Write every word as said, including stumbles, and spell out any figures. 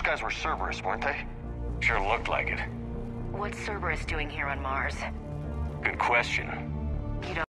guys were Cerberus, weren't they? Sure looked like it. What's Cerberus doing here on Mars? Good question.